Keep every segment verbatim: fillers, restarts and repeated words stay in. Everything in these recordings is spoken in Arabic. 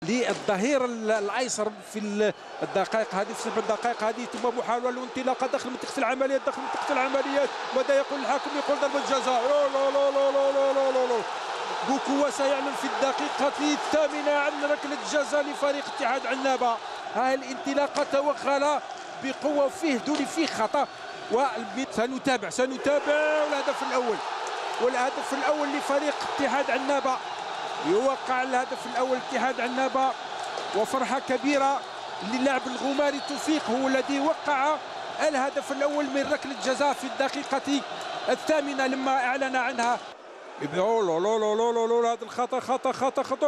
للظهير الايسر في الدقائق هذه، في سبع دقائق هذه، ثم محاوله الانطلاقه داخل منطقه العمليات، داخل منطقه العمليات. ماذا يقول الحكم؟ يقول ضربه جزاء. لا لا لا لا لا لا لا لا. بوكوا سيعلن في الدقيقه الثامنه عن ركله جزاء لفريق اتحاد عنابه. ها الانطلاقه توغل بقوه، فيه دولي فيه خطا، وسنتابع سنتابع والهدف الاول، والهدف الاول لفريق اتحاد عنابه. يوقع الهدف الاول اتحاد عنابه، وفرحه كبيره للاعب الغماري توفيق، هو الذي وقع الهدف الاول من ركله جزاء في الدقيقه الثامنه لما اعلن عنها. لا لا لا لا لا، هذا الخطا خطا خطا خطا.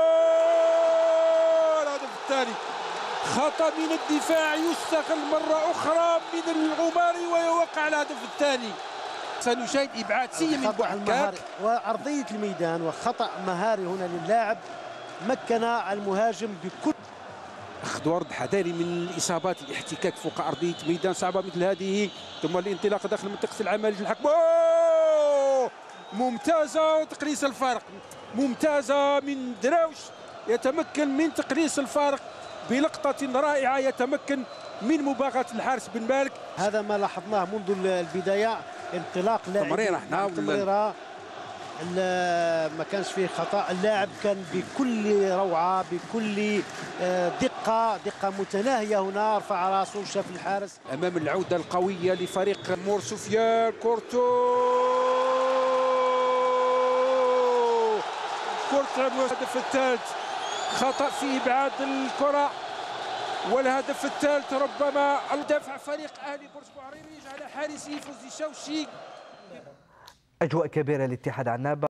الهدف الثاني خطا من الدفاع يستغل مره اخرى من الغماري ويوقع الهدف الثاني. سنشاهد ابعاد سيء من بوحكاك وارضيه الميدان، وخطا مهاري هنا للاعب مكن المهاجم بكل اخذ ورد حذاري من الاصابات، الاحتكاك فوق ارضيه ميدان صعبه مثل هذه، ثم الانطلاقه داخل منطقه العمل الحكم. ممتازه تقليص الفارق، ممتازه من دراوش، يتمكن من تقليص الفارق بلقطه رائعه، يتمكن من مباغاه الحارس بن مالك. هذا ما لاحظناه منذ البدايه، انطلاق لاعب تمريره هنا تمريره ما كانش فيه خطا، اللاعب كان بكل روعه بكل دقه دقه متناهيه. هنا رفع راسه وشاف الحارس. امام العوده القويه لفريق مور سفيان. كورتو كورتو الهدف الثالث، خطا في ابعاد الكره، والهدف الثالث ربما الدافع فريق اهلي بورسعيد يجعل حارسه فوزي شاوشي. أجواء كبيرة لاتحاد عنابة.